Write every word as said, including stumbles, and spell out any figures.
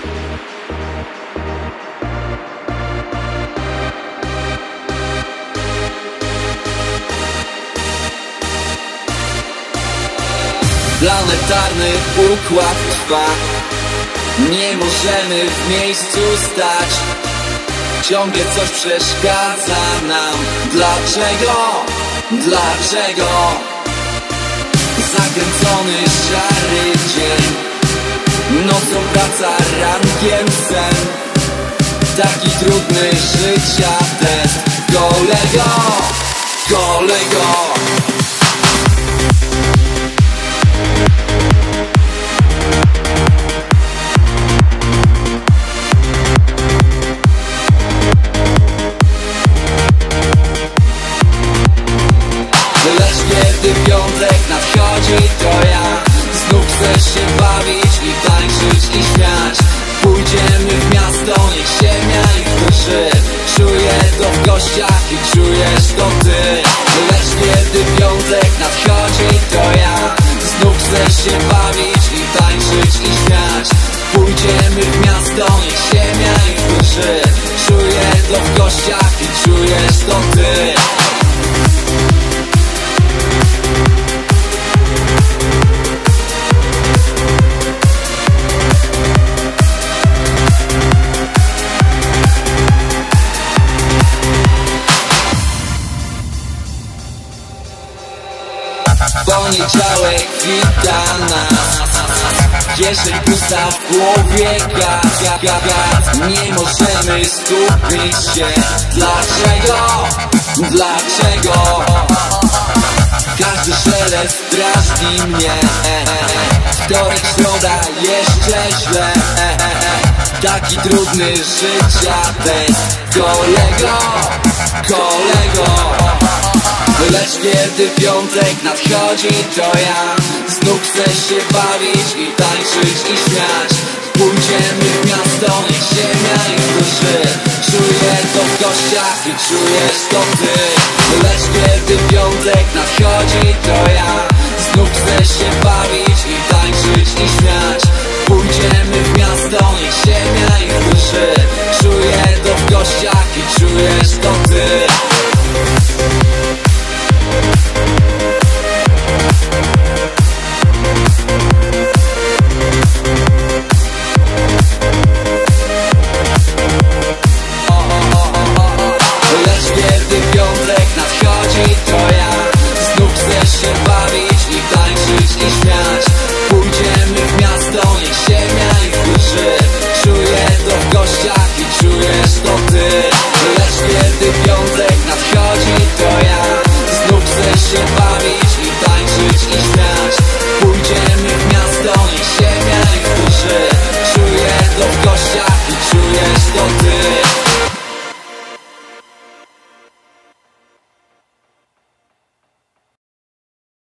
Planetarny układ trwa, nie możemy w miejscu stać. Ciągle coś przeszkadza nam. Dlaczego? Dlaczego? Zakręcony szary dzień, nocą praca, rankiem sen. Taki trudny życia test. Kolego, kolego. Lecz kiedy piątek nadchodzi, to ja znów chcę się bawić i tańczyć i śmiać. Pójdziemy w miasto, niech ziemia ich duszy. Czuję to w kościach i czujesz to ty. Lecz kiedy piątek nadchodzi, to ja znów chcę się bawić i tańczyć i śmiać. Pójdziemy w miasto, niech ziemia ich duszy. Czuję to w kościach i czujesz to ty. Poniedziałek wita nas, kieszeń pusta, w głowie gaz, gaz, gaz. Nie możemy skupić się. Dlaczego? Dlaczego? Każdy szelest drażni mnie. Wtorek, środa, jeszcze źle. Taki trudny życia test. Kolego, kolego. Lecz kiedy piątek nadchodzi, to ja znów chcę się bawić i tańczyć i śmiać. Pójdziemy w miasto, niech ziemia ich duszy. Czuję to w kościach i czujesz to ty. Lecz kiedy piątek nadchodzi, to ja znów chcę się bawić i tańczyć i śmiać. Pójdziemy w miasto, niech ziemia ich duszy. Czuję to w kościach i czujesz to ty. Lecz kiedy piątek nadchodzi, to ja znów chcę się bawić i tańczyć i śmiać. Pójdziemy w miasto, niech ziemia ich duszy. Czuję to w kościach i czujesz to ty.